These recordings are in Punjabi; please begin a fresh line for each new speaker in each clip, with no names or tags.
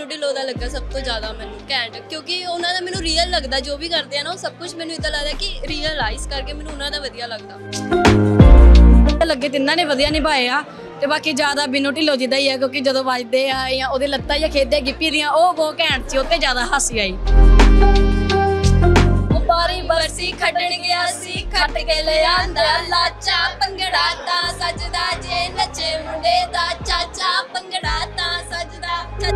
ਮੈਨੂੰ ਢਿੱਲੋਂ ਦਾ ਲੱਗਾ ਸਭ ਤੋਂ ਜ਼ਿਆਦਾ ਮੈਨੂੰ ਘੈਂਟ, ਕਿਉਂਕਿ ਉਹਨਾਂ ਦਾ ਮੈਨੂੰ ਰੀਅਲ ਲੱਗਦਾ ਜੋ ਵੀ ਕਰਦੇ ਆ ਨਾ, ਉਹ ਸਭ ਕੁਝ ਮੈਨੂੰ ਇਦਾਂ ਲੱਗਦਾ ਕਿ ਰੀਅਲ ਆ, ਇਸ ਕਰਕੇ ਮੈਨੂੰ ਉਹਨਾਂ ਦਾ ਵਧੀਆ ਲੱਗਦਾ।
ਲੱਗੇ ਤਿੰਨਾਂ ਨੇ ਵਧੀਆ ਨਿਭਾਏ ਆ ਤੇ ਬਾਕੀ ਜ਼ਿਆਦਾ ਬਿਨੂ ਢਿੱਲੋਂ ਜਿੱਦਾਂ ਹੀ ਆ, ਕਿਉਂਕਿ ਜਦੋਂ ਵੱਜਦੇ ਆ ਜਾਂ ਉਹਦੇ ਲੱਤਾਂ ਜਾਂ ਖੇਡਦੇ ਗਿੱਪੀ ਦੀਆਂ, ਉਹ ਬਹੁਤ ਘੈਂਟ ਸੀ, ਉੱਤੇ ਜ਼ਿਆਦਾ ਹਾਸੀ ਆਈ।
ਬਾਰੀ ਬਰਸੀ ਖੱਟਣ ਗਿਆ ਸੀ, ਖੱਟ ਕੇ ਲਿਆਂਦਾ ਲਾਚਾ, ਭੰਗੜਾ ਤਾਂ ਸੱਜਦਾ ਜੇ ਨੱਚੇ ਮੁੰਡੇ ਦਾ ਚਾਚਾ, ਭੰਗੜਾ ਤਾਂ ਸੱਜਦਾ।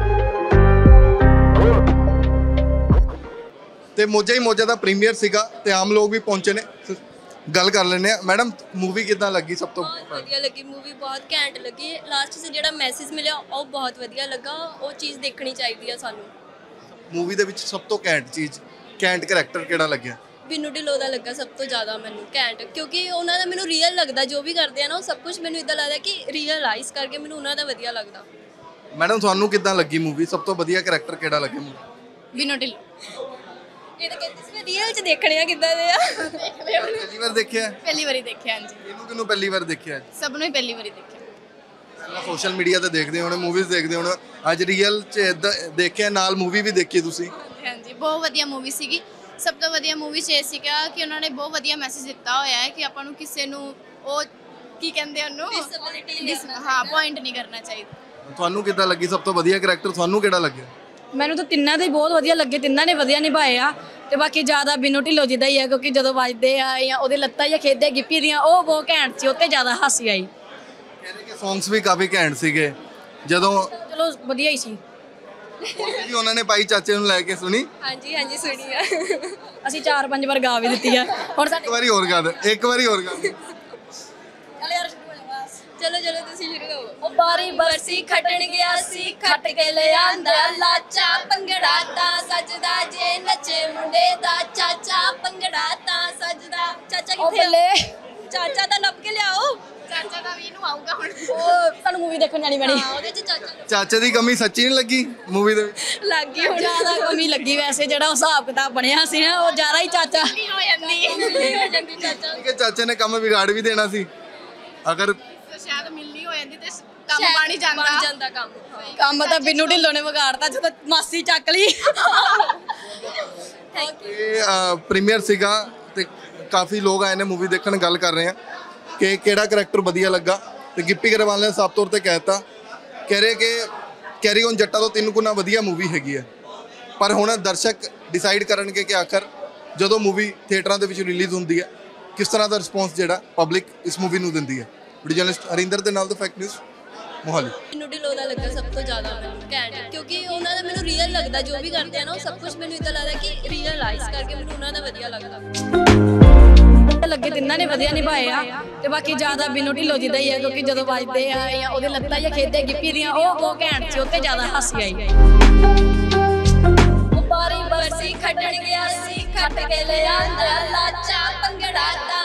ਤੇ ਮੋਜਾ ਹੀ ਮੋਜਾ ਦਾ ਪ੍ਰੀਮੀਅਰ ਸੀਗਾ ਤੇ ਆਮ ਲੋਕ ਵੀ ਪਹੁੰਚੇ ਨੇ, ਗੱਲ ਕਰ ਲੈਂਦੇ ਆ। ਮੈਡਮ ਮੂਵੀ ਕਿੱਦਾਂ ਲੱਗੀ? ਸਭ ਤੋਂ
ਬਹੁਤ ਵਧੀਆ ਲੱਗੀ ਮੂਵੀ, ਬਹੁਤ ਘੈਂਟ ਲੱਗੀ। ਲਾਸਟ 'ਚ ਜਿਹੜਾ ਮੈਸੇਜ ਮਿਲਿਆ ਉਹ ਬਹੁਤ ਵਧੀਆ ਲੱਗਾ, ਉਹ ਚੀਜ਼ ਦੇਖਣੀ ਚਾਹੀਦੀ ਆ ਸਾਨੂੰ।
ਮੂਵੀ ਦੇ ਵਿੱਚ ਸਭ ਤੋਂ ਘੈਂਟ ਚੀਜ਼, ਘੈਂਟ ਕਰੈਕਟਰ ਕਿਹੜਾ ਲੱਗਿਆ?
ਬਿਨੂ ਢਿੱਲੋਂ ਦਾ ਲੱਗਾ ਸਭ ਤੋਂ ਜ਼ਿਆਦਾ ਮੈਨੂੰ ਘੈਂਟ, ਕਿਉਂਕਿ ਉਹਨਾਂ ਦਾ ਮੈਨੂੰ ਰੀਅਲ ਲੱਗਦਾ ਜੋ ਵੀ ਕਰਦੇ ਆ ਨਾ, ਉਹ ਸਭ ਕੁਝ ਮੈਨੂੰ ਇਦਾਂ ਲੱਗਦਾ ਕਿ ਰੀਅਲ ਆ, ਇਸ ਕਰਕੇ ਮੈਨੂੰ ਉਹਨਾਂ ਦਾ ਵਧੀਆ ਲੱਗਦਾ।
ਮੈਡਮ ਤੁਹਾਨੂੰ ਕਿੱਦਾਂ ਲੱਗੀ ਮੂਵੀ? ਸਭ ਤੋਂ ਵਧੀਆ ਕਰੈਕਟਰ ਕਿਹੜਾ ਲੱਗਿਆ ਮੂਵੀ?
ਬਿਨੂ ਢਿੱਲੋਂ।
ਇਹ ਤਾਂ ਕਹਿੰਦੇ ਸੀ ਮੈਂ ਰੀਅਲ 'ਚ ਦੇਖਣੇ ਆ ਕਿੱਦਾਂ ਦੇ ਆ।
ਪਹਿਲੀ ਵਾਰ ਦੇਖਿਆ?
ਪਹਿਲੀ ਵਾਰੀ ਦੇਖਿਆ। ਹਾਂਜੀ,
ਕਿਹਨੂੰ ਪਹਿਲੀ ਵਾਰ ਦੇਖਿਆ?
ਸਭ ਨੂੰ ਹੀ ਪਹਿਲੀ ਵਾਰੀ ਦੇਖਿਆ।
ਪਹਿਲਾਂ ਸੋਸ਼ਲ ਮੀਡੀਆ ਤੇ ਦੇਖਦੇ ਹੋਣੇ, ਮੂਵੀਜ਼ ਦੇਖਦੇ ਹੋਣੇ, ਅੱਜ ਰੀਅਲ 'ਚ ਇਦਾਂ ਦੇਖਿਆ, ਨਾਲ ਮੂਵੀ ਵੀ ਦੇਖੀ ਤੁਸੀਂ?
ਹਾਂਜੀ, ਬਹੁਤ ਵਧੀਆ ਮੂਵੀ ਸੀਗੀ। ਸਭ ਤੋਂ ਵਧੀਆ ਮੂਵੀ 'ਚ ਇਹ ਸੀਗਾ ਕਿ ਉਹਨਾਂ ਨੇ ਬਹੁਤ ਵਧੀਆ ਮੈਸੇਜ ਦਿੱਤਾ ਹੋਇਆ ਹੈ ਕਿ ਆਪਾਂ ਨੂੰ ਕਿਸੇ ਨੂੰ ਉਹ ਕੀ ਕਹਿੰਦੇ ਉਹਨੂੰ ਹਾਂ ਪੁਆਇੰਟ ਨਹੀਂ ਕਰਨਾ ਚਾਹੀਦਾ।
ਤੁਹਾਨੂੰ ਕਿੱਦਾਂ ਲੱਗੀ? ਸਭ ਤੋਂ ਵਧੀਆ ਕਰੈਕਟਰ ਤੁਹਾਨੂੰ ਕਿਹੜਾ ਲੱਗਿਆ?
ਮੈਨੂੰ ਤਾਂ ਤਿੰਨਾਂ ਦੇ ਬਹੁਤ ਵਧੀਆ ਲੱਗੇ, ਤਿੰਨਾਂ ਨੇ ਵਧੀਆ ਨਿਭਾਏ ਆ ਤੇ ਬਾਕੀ ਜ਼ਿਆਦਾ ਬਿਨੂ ਢਿੱਲੋਂ ਜਿੱਦਾਂ ਹੀ ਆ, ਕਿਉਂਕਿ ਜਦੋਂ ਵੱਜਦੇ ਆ ਜਾਂ ਉਹਦੇ ਲੱਤਾਂ ਜਾਂ ਖੇਡਦੇ ਗਿੱਪੀ ਦੀਆਂ, ਉਹ ਬਹੁਤ ਘੈਂਟ ਸੀ, ਉੱਤੇ ਜ਼ਿਆਦਾ ਹਾਸੀ ਆਈ।
ਕਹਿੰਦੇ ਕਿ ਸੌਂਗਸ ਵੀ ਕਾਫੀ ਘੈਂਟ ਸੀਗੇ। ਜਦੋਂ
ਚਲੋ ਵਧੀਆ ਹੀ ਸੀ।
ਜੀ ਉਹਨਾਂ ਨੇ ਭਾਈ ਚਾਚੇ ਨੂੰ ਲੈ ਕੇ ਸੁਣੀ?
ਹਾਂਜੀ ਹਾਂਜੀ ਸੁਣੀ ਆ।
ਅਸੀਂ 4-5 ਵਾਰ ਗਾ ਵੀ ਦਿੱਤੀ ਆ। ਹੁਣ
ਇੱਕ ਵਾਰੀ ਹੋਰ ਗਾ ਦੇ, ਇੱਕ ਵਾਰੀ ਹੋਰ ਗਾ ਦੇ।
ਚਲੋ ਚਲੋ ਤੁਸੀਂ ਸ਼ੁਰੂ ਕਰੋ। ਉਹ ਬਾਰੀ ਬਰਸੀ ਖੱਟਣ ਗਿਆ ਸੀ, ਖੱਟ ਕੇ ਲਿਆਂਦਾ ਲਾਚਾ, ਭੰਗੜਾ ਤਾਂ ਸੱਜਦਾ ਜੇ ਨੱਚੇ ਮੁੰਡੇ ਦਾ ਚਾਚਾ, ਭੰਗੜਾ ਤਾਂ ਸੱਜਦਾ। ਚਾਚਾ ਕਿੱਥੇ ਆ? ਚਾਚਾ ਤਾਂ ਲੱਭ ਕੇ ਲਿਆਓ।
ਚਾਚਾ ਦਾ ਵੀ ਨੂੰ ਆਊਗਾ ਹੁਣ। ਉਹ ਤੁਹਾਨੂੰ ਮੂਵੀ ਦੇਖਣ ਜਾਣੀ ਪੈਣੀ।
ਹਾਂ ਉਹਦੇ 'ਚ ਚਾਚਾ
ਚਾਚੇ ਦੀ ਕਮੀ ਸੱਚੀ ਨਹੀਂ ਲੱਗੀ ਮੂਵੀ ਦੇ ਵਿੱਚ?
ਲੱਗ ਗਈ ਹੁਣ।
ਜ਼ਿਆਦਾ ਕਮੀ ਲੱਗੀ, ਵੈਸੇ ਜਿਹੜਾ ਹਿਸਾਬ ਕਿਤਾਬ ਬਣਿਆ ਸੀ ਨਾ, ਉਹ ਜ਼ਿਆਦਾ ਹੀ ਚਾਚਾ ਹੋ ਜਾਂਦੀ।
ਹੋ ਜਾਂਦੀ ਚਾਚਾ।
ਕਿ ਚਾਚੇ ਨੇ ਕੰਮ ਵਿਗਾੜ ਵੀ ਦੇਣਾ ਸੀ, ਅਗਰ
ਸ਼ਾਇਦ ਮਿਲਣੀ ਹੋ ਜਾਂਦੀ ਤੇ ਕੰਮ ਬਣ
ਜਾਂਦਾ ਕੰਮ।
ਕੰਮ ਤਾਂ ਬਿਨੂ ਢਿੱਲੋਂ ਨੇ ਵਿਗਾੜਤਾ ਜਦੋਂ ਮਾਸੀ ਚੱਕ ਲਈ।
Thank you.
ਇਹ ਪ੍ਰੀਮੀਅਰ ਸੀਗਾ ਤੇ ਕਾਫੀ ਲੋਕ ਆਏ ਨੇ ਮੂਵੀ ਦੇਖਣ। ਗੱਲ ਕਰ ਰਹੇ ਆ ਕਿ ਕਿਹੜਾ ਕਰੈਕਟਰ ਵਧੀਆ ਲੱਗਾ, ਤੇ ਗਿੱਪੀ ਗਰੇਵਾਲ ਨੇ ਸਾਫ਼ ਤੌਰ ਤੇ ਕਹਿਤਾ, ਕਹਿ ਰਹੇ ਕਿ ਕੈਰੀ ਔਨ ਜੱਟਾ ਤੋਂ 3 ਗੁਣਾ ਵਧੀਆ ਮੂਵੀ ਹੈਗੀ ਹੈ। ਪਰ ਹੁਣ ਦਰਸ਼ਕ ਡਿਸਾਈਡ ਕਰਨਗੇ ਕਿ ਆਖਰ ਜਦੋਂ ਮੂਵੀ ਥੀਏਟਰਾਂ ਦੇ ਵਿੱਚ ਰਿਲੀਜ਼ ਹੁੰਦੀ ਹੈ, ਕਿਸ ਤਰ੍ਹਾਂ ਦਾ ਰਿਸਪੌਂਸ ਜਿਹੜਾ ਪਬਲਿਕ ਇਸ ਮੂਵੀ ਨੂੰ ਦਿੰਦੀ ਹੈ। ਵੀਡੀਓ ਜਰਨਲਿਸਟ ਹਰਿੰਦਰ ਦੇ ਨਾਲ ਦਾ ਫੈਕਟ ਨਿਊਜ਼ ਮੋਹਾਲੀ।
ਬਿਨੂ ਢਿੱਲੋਂ ਦਾ ਲੱਗਾ ਸਭ ਤੋਂ ਜ਼ਿਆਦਾ ਮੈਨੂੰ ਘੈਂਟ, ਕਿਉਂਕਿ ਉਹਨਾਂ ਦਾ ਮੈਨੂੰ ਰੀਅਲ ਲੱਗਦਾ ਜੋ ਵੀ ਕਰਦੇ ਆ ਨਾ, ਉਹ ਸਭ ਕੁਝ ਮੈਨੂੰ ਇਦਾਂ ਲੱਗਦਾ ਕਿ ਰੀਅਲ ਆ, ਇਸ ਕਰਕੇ ਮੈਨੂੰ ਉਹਨਾਂ ਦਾ ਵਧੀਆ ਲੱਗਦਾ।
ਲੱਗੇ ਤਿੰਨਾਂ ਨੇ ਵਧੀਆ ਨਿਭਾਏ ਆ ਤੇ ਬਾਕੀ ਜ਼ਿਆਦਾ ਬਿਨੂ ਢਿੱਲੋਂ ਜਿੱਦਾਂ ਹੀ ਆ, ਕਿਉਂਕਿ ਜਦੋਂ ਵੱਜਦੇ ਆ ਜਾਂ ਉਹਦੇ ਲੱਤਾਂ ਜਾਂ ਖੇਡਦੇ ਗਿੱਪੀ ਦੀਆਂ, ਉਹ ਬਹੁਤ ਘੈਂਟ ਸੀ, ਉੱਤੇ ਜ਼ਿਆਦਾ ਹਾਸੀ ਆਈ।
ਬਾਰੀ ਬਰਸੀ ਖੱਟਣ ਗਿਆ ਸੀ, ਖੱਟ ਕੇ ਲਿਆਂਦਾ ਲਾਚਾ, ਭੰਗੜਾ ਤਾਂ